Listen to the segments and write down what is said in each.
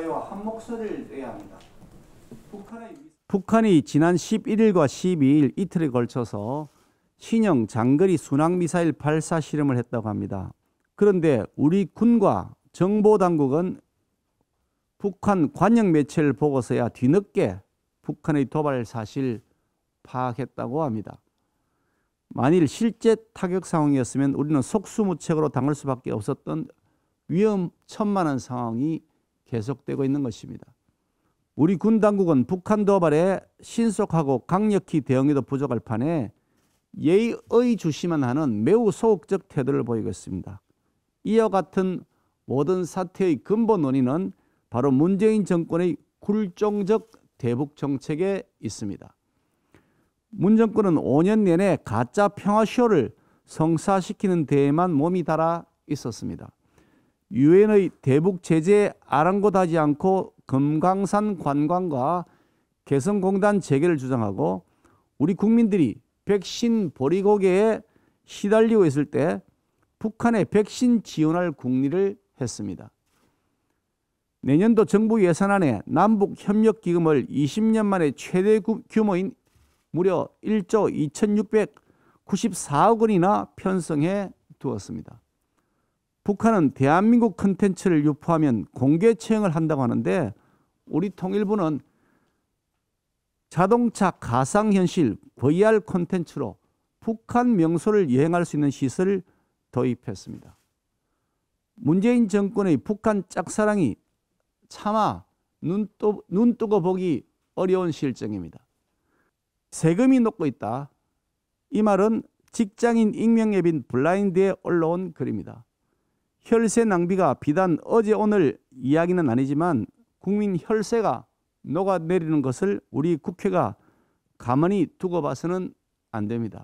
사회와 한 목소리를 내야 합니다. 북한이 지난 11일과 12일 이틀에 걸쳐서 신형 장거리 순항미사일 발사 실험을 했다고 합니다. 그런데 우리 군과 정보당국은 북한 관영 매체를 보고서야 뒤늦게 북한의 도발 사실을 파악했다고 합니다. 만일 실제 타격 상황이었으면 우리는 속수무책으로 당할 수밖에 없었던 위험천만한 상황이 계속되고 있는 것입니다. 우리 군 당국은 북한 도발에 신속하고 강력히 대응해도 부족할 판에 예의주시만 하는 매우 소극적 태도를 보이고 있습니다. 이와 같은 모든 사태의 근본 원인은 바로 문재인 정권의 굴종적 대북 정책에 있습니다. 문 정권은 5년 내내 가짜 평화쇼를 성사시키는 데에만 몸이 달아 있었습니다. 유엔의 대북 제재에 아랑곳하지 않고 금강산 관광과 개성공단 재개를 주장하고 우리 국민들이 백신 보리고개에 시달리고 있을 때 북한에 백신 지원할 국리를 했습니다. 내년도 정부 예산안에 남북협력기금을 20년 만에 최대 규모인 무려 1조 2694억 원이나 편성해 두었습니다. 북한은 대한민국 콘텐츠를 유포하면 공개 처형을 한다고 하는데 우리 통일부는 자동차 가상현실 VR 콘텐츠로 북한 명소를 여행할 수 있는 시설을 도입했습니다. 문재인 정권의 북한 짝사랑이 차마 눈 뜨고 보기 어려운 실정입니다. 세금이 녹고 있다. 이 말은 직장인 익명 앱인 블라인드에 올라온 글입니다. 혈세 낭비가 비단 어제 오늘 이야기는 아니지만 국민 혈세가 녹아내리는 것을 우리 국회가 가만히 두고 봐서는 안 됩니다.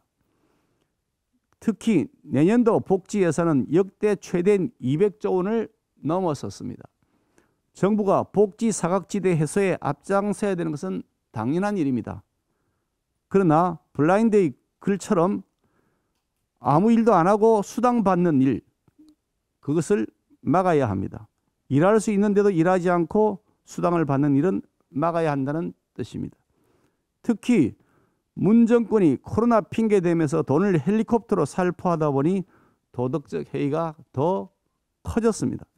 특히 내년도 복지 예산은 역대 최대인 200조 원을 넘어섰습니다. 정부가 복지 사각지대 해소에 앞장서야 되는 것은 당연한 일입니다. 그러나 블라인드의 글처럼 아무 일도 안 하고 수당 받는 일, 그것을 막아야 합니다. 일할 수 있는데도 일하지 않고 수당을 받는 일은 막아야 한다는 뜻입니다. 특히 문 정권이 코로나 핑계 대면서 돈을 헬리콥터로 살포하다 보니 도덕적 해이가 더 커졌습니다.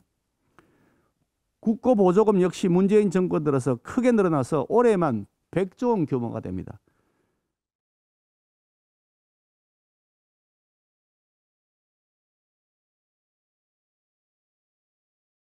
국고보조금 역시 문재인 정권 들어서 크게 늘어나서 올해만 100조 원 규모가 됩니다.